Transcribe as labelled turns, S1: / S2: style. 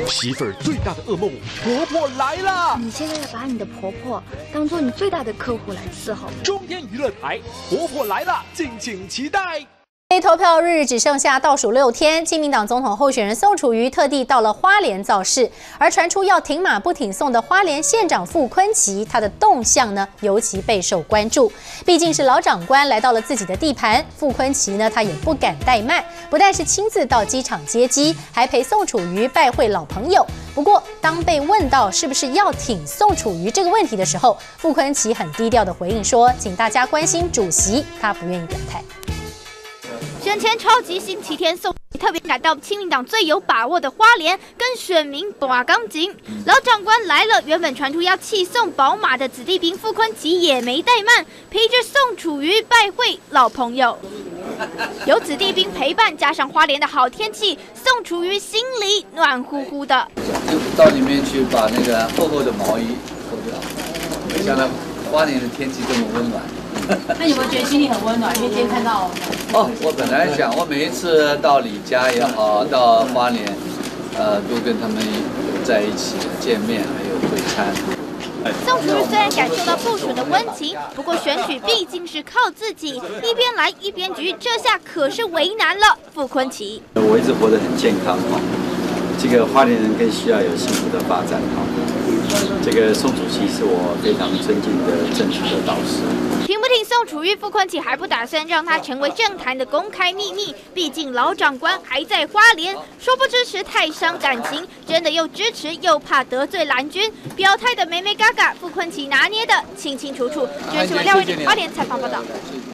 S1: 媳妇儿最大的噩梦，婆婆来了！
S2: 你现在要把你的婆婆当做你最大的客户来伺候。
S1: 中天娱乐台，婆婆来了，敬请期待。
S3: 投票日只剩下倒数6天，亲民党总统候选人宋楚瑜特地到了花莲造势，而传出要挺马不挺宋的花莲县长傅昆萁，他的动向呢尤其备受关注。毕竟是老长官来到了自己的地盘，傅昆萁呢他也不敢怠慢，不但是亲自到机场接机，还陪宋楚瑜拜会老朋友。不过，当被问到是不是要挺宋楚瑜这个问题的时候，傅昆萁很低调的回应说：“请大家关心主席，他不愿意表态。”
S4: 选前超级星期天，宋特别赶到亲民党最有把握的花莲，跟选民拔钢筋。老长官来了，原本传出要弃送宝马的子弟兵傅昆萁也没怠慢，陪着宋楚瑜拜会老朋友。有子弟兵陪伴，加上花莲的好天气，宋楚瑜心里暖乎乎的。
S5: 就到里面去把那个厚厚的毛衣脱掉，没想到花莲的天气这么温暖。
S3: 那有没有觉得心里很温暖？因为今天看到
S5: 我本来想，我每一次到李家也好，到花莲，都跟他们在一起见面，还有会餐。
S4: 宋楚瑜虽然感受到部署的温情，不过选举毕竟是靠自己，一边来一边局，这下可是为难了傅昆萁。
S6: 我一直活得很健康哈，这个花莲人更需要有幸福的发展哈。这个宋主席是我非常尊敬的政治的导师。
S4: 挺不挺宋楚瑜，傅昆萁还不打算让他成为政坛的公开秘密，毕竟老长官还在花莲，说不支持太伤感情，真的又支持又怕得罪蓝军，表态的眉眉嘎嘎，傅昆萁拿捏的清清楚楚。这是廖伟玲花莲采访报道。